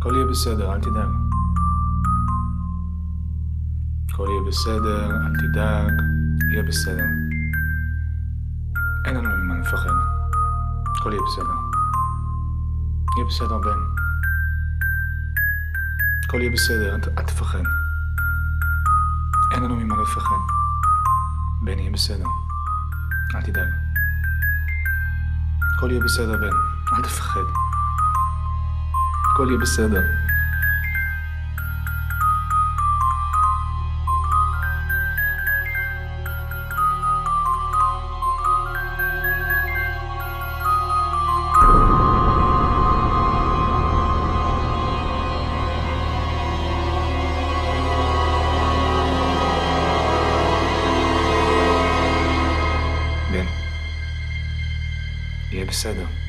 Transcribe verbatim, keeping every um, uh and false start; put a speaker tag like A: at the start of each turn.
A: הכל יהיה בסדר, אל תדאג. הכל יהיה בסדר, אל תדאג, יהיה בסדר. אין לנו ממה לפחד. הכל יהיה בסדר. יהיה בסדר, בן. הכל יהיה בסדר, אל תפחד. אין לנו ממה לפחד. בן, יהיה בסדר. אל תדאג. הכל יהיה בסדר, בן. אל תפחד. הכל יהיה בסדר. בן, יהיה בסדר.